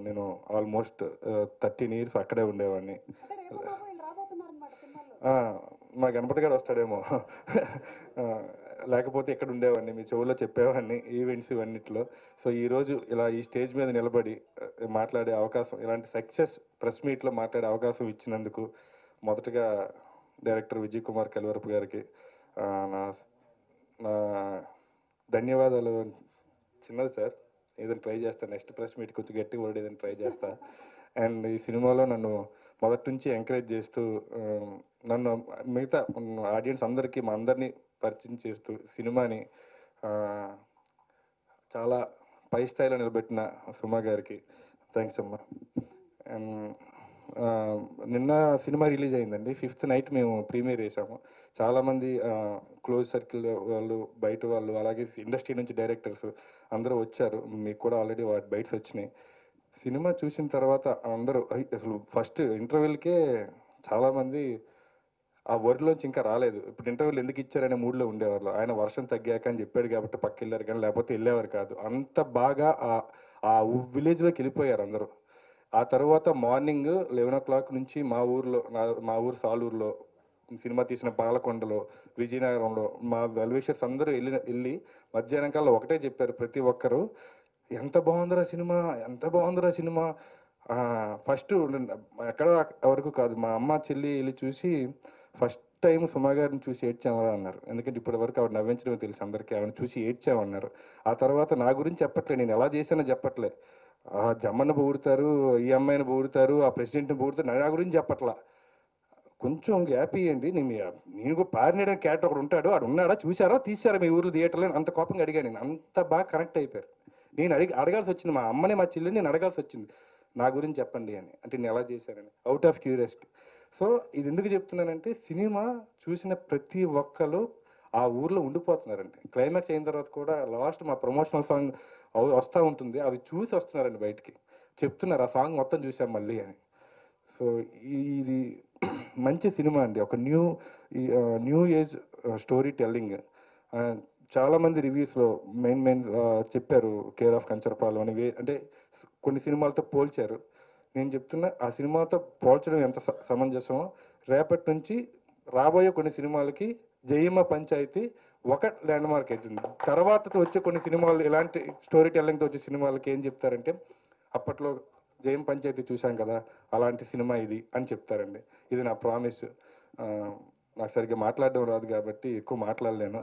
నేను almost 13 years అక్కడే ఉండేవాడిని. మా గణపతి గారు వస్తాడేమో. లేకపోతే ఇక్కడ ఉండేవాడిని, మీ చెవుల్లో చెప్పేవాడిని ఈవెంట్స్ ఇవన్నిట్లో. సో ఈరోజు ఇలా ఈ స్టేజ్ మీద నిలబడి మాట్లాడే అవకాశం, ఇలాంటి సక్సెస్ ప్రెస్ మీట్లో మాట్లాడే అవకాశం ఇచ్చినందుకు మొదటగా డైరెక్టర్ విజయ్ కుమార్ కల్వరపు గారికి నా నా ధన్యవాదాలు. చిన్నది సార్, ఏదైనా ట్రై చేస్తా, నెక్స్ట్ ప్రెస్ మీట్ కొంచెం గట్టిగా వర్డ్ ఏదైనా ట్రై చేస్తా. అండ్ ఈ సినిమాలో నన్ను మొదటి నుంచి ఎంకరేజ్ చేస్తూ నన్ను మిగతా ఆడియన్స్ అందరికీ మా అందరినీ పరిచయం చేస్తూ సినిమాని చాలా పై స్థాయిలో నిలబెట్టిన సుమా గారికి థ్యాంక్స్ అమ్మా. అండ్ నిన్న సినిమా రిలీజ్ అయిందండి. 5th night మేము ప్రీమియర్ చేసాము. చాలామంది క్లోజ్ సర్కిల్ వాళ్ళు, బయట వాళ్ళు, అలాగే ఇండస్ట్రీ నుంచి డైరెక్టర్స్ అందరూ వచ్చారు. మీకు కూడా ఆల్రెడీ వాటి బయట్స్ వచ్చినాయి. సినిమా చూసిన తర్వాత అందరూ అసలు ఫస్ట్ ఇంటర్వ్యూలకే చాలామంది ఆ వర్డ్లోంచి ఇంకా రాలేదు. ఇప్పుడు ఇంటర్వ్యూలు ఎందుకు ఇచ్చారనే మూడ్లో ఉండేవాళ్ళు. ఆయన వర్షం తగ్గాక అని చెప్పాడు కాబట్టి పక్క వెళ్ళారు, కానీ లేకపోతే వెళ్ళేవారు కాదు. అంత బాగా ఆ విలేజ్లోకి వెళ్ళిపోయారు అందరూ. ఆ తర్వాత మార్నింగ్ 11 o'clock నుంచి మా ఊరు సాలూరులో సినిమా తీసిన పాలకొండలో, విజయనగరంలో మా వెల్విషర్స్ అందరూ వెళ్ళి మధ్యాహ్నం కల్లా ఒకటే చెప్పారు ప్రతి ఒక్కరు, ఎంత బాగుందిరా సినిమా, ఎంత బాగుందిరా సినిమా. ఫస్ట్ ఎక్కడ వరకు కాదు, మా అమ్మ చెల్లి వెళ్ళి చూసి ఫస్ట్ టైం సుమా గారిని చూసి ఏడ్చామరా అన్నారు. ఎందుకంటే ఇప్పటి వరకు ఆవిడ నవ్వించడం తెలుసు అందరికీ, ఆవిడని చూసి ఏడ్చామన్నారు. ఆ తర్వాత నా గురించి చెప్పట్లే, నేను ఎలా చేశానో చెప్పట్లే, జమ్మన్న పొగుడుతారు, ఈ అమ్మాయిని పొగుడుతారు, ఆ ప్రెసిడెంట్ని పొగుడుతారు, నా గురించి చెప్పట్లా. కొంచెం గ్యాప్ ఇవ్వండి, నేను పారినేయడానికి క్యారెక్టర్ ఒకడు ఉంటాడు, ఆడు ఉన్నాడా, చూసారా, తీసారా మీ ఊర్లో థియేటర్లో, అంత కోపంగా అడిగాను. నేను అంత బాగా కనెక్ట్ అయిపోయారు. నేను అడగాల్సి వచ్చింది, మా అమ్మని మా చెల్లిని నేను అడగాల్సి వచ్చింది, నా గురించి చెప్పండి అని. అంటే నేను ఎలా చేశానని, అవుట్ ఆఫ్ క్యూరియాసిటీ. సో ఇది ఎందుకు చెప్తున్నానంటే, సినిమా చూసిన ప్రతి ఒక్కరు ఆ ఊర్లో ఉండిపోతున్నారండి. క్లైమాక్స్ అయిన తర్వాత కూడా లాస్ట్ మా ప్రమోషనల్ సాంగ్ వస్తూ ఉంటుంది, అవి చూసి వస్తున్నారండి బయటికి, చెప్తున్నారు ఆ సాంగ్ మొత్తం చూసాం మళ్ళీ అని. సో ఇది మంచి సినిమా అండి, ఒక న్యూ ఏజ్ స్టోరీ టెల్లింగ్. చాలామంది రివ్యూస్లో మెయిన్ చెప్పారు కేర్ ఆఫ్ కంచరపాలెం అని, అంటే కొన్ని సినిమాలతో పోల్చారు. నేను చెప్తున్నా, ఆ సినిమాతో పోల్చడం ఎంత సమంజసమో, రేపటి నుంచి రాబోయే కొన్ని సినిమాలకి జయమ్మ పంచాయతీ ఒక ల్యాండ్ మార్క్ అవుతుంది. తర్వాత వచ్చే కొన్ని సినిమాలు ఇలాంటి స్టోరీ టెల్లింగ్తో వచ్చే సినిమాలకి ఏం చెప్తారంటే, అప్పట్లో జయమ్మ పంచాయతీ చూశాం కదా, అలాంటి సినిమా ఇది అని చెప్తారండి. ఇది నా ప్రామిస్. నాకు సరిగ్గా మాట్లాడడం రాదు కాబట్టి ఎక్కువ మాట్లాడలేను.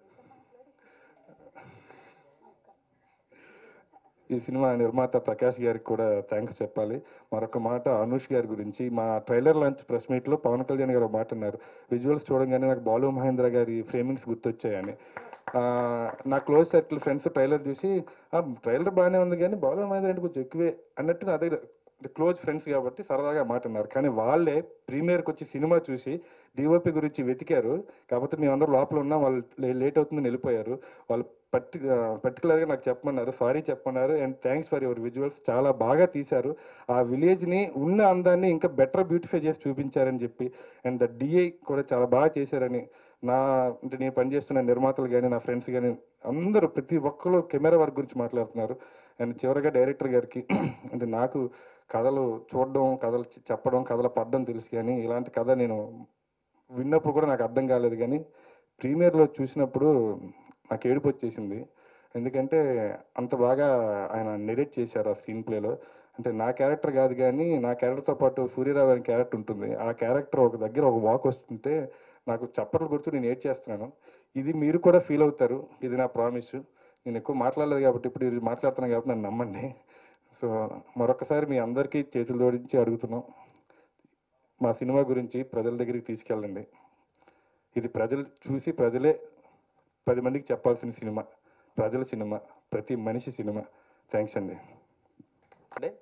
ఈ సినిమా నిర్మాత ప్రకాష్ గారికి కూడా థ్యాంక్స్ చెప్పాలి. మరొక మాట అనూష్ గారి గురించి, మా ట్రైలర్ లాంచ్ ప్రెస్ మీట్లో పవన్ కళ్యాణ్ గారు ఒక మాట అన్నారు, విజువల్స్ చూడంగానే నాకు బాలు మహేంద్ర గారి ఫ్రేమింగ్స్ గుర్తొచ్చాయని. నా క్లోజ్ సర్కిల్ ఫ్రెండ్స్ ట్రైలర్ చూసి ట్రైలర్ బాగానే ఉంది కానీ బాలు మహేంద్ర అంటే కొంచెం ఎక్కువే అన్నట్టు నా దగ్గర క్లోజ్ ఫ్రెండ్స్ కాబట్టి సరదాగా మాట అన్నారు. కానీ వాళ్ళే ప్రీమియర్కి వచ్చి సినిమా చూసి డిఓపి గురించి వెతికారు. కాకపోతే మేమందరూ లోపల ఉన్నాం, వాళ్ళు లేట్ అవుతుందని వెళ్ళిపోయారు. వాళ్ళు పర్టికులర్గా నాకు చెప్పమన్నారు, సారీ చెప్పమన్నారు. And thanks for your visuals, చాలా బాగా తీశారు, ఆ విలేజ్ని ఉన్న అందాన్ని ఇంకా బెటర్ బ్యూటిఫై చేసి చూపించారని చెప్పి. అండ్ ద డిఐ కూడా చాలా బాగా చేశారని, అంటే నేను పనిచేస్తున్న నిర్మాతలు కానీ నా ఫ్రెండ్స్ కానీ అందరూ ప్రతి ఒక్కరు కెమెరా వర్క్ గురించి మాట్లాడుతున్నారు. అండ్ చివరిగా డైరెక్టర్ గారికి అంటే నాకు కథలు చూడడం, కథలు చెప్పడం, కథలు పడడం తెలుసు, కానీ ఇలాంటి కథ నేను విన్నప్పుడు కూడా నాకు అర్థం కాలేదు. కానీ ప్రీమియర్లో చూసినప్పుడు నాకు ఏడుపు వచ్చేసింది. ఎందుకంటే అంత బాగా ఆయన నెరేట్ చేశారు ఆ స్క్రీన్ ప్లేలో. అంటే నా క్యారెక్టర్ కాదు కానీ నా క్యారెక్టర్తో పాటు సూర్యరావు గారి క్యారెక్టర్ ఉంటుంది. ఆ క్యారెక్టర్ ఒక దగ్గర ఒక వాక్ వస్తుంటే నాకు చప్పట్లు కొడుతూ నేను ఏడ్చేస్తున్నాను. ఇది మీరు కూడా ఫీల్ అవుతారు, ఇది నా ప్రామిస్. నేను ఎక్కువ మాట్లాడలేదు కాబట్టి ఇప్పుడు ఇది మాట్లాడుతున్నాను కాబట్టి నన్ను నమ్మండి. సో మరొకసారి మీ అందరికీ చేతులు జోడించి అడుగుతున్నాం, మా సినిమా గురించి ప్రజల దగ్గరికి తీసుకెళ్ళండి. ఇది ప్రజలు చూసి ప్రజలే 10 మందికి చెప్పాల్సిన సినిమా, ప్రజల సినిమా, ప్రతి మనిషి సినిమా. థ్యాంక్స్ అండి.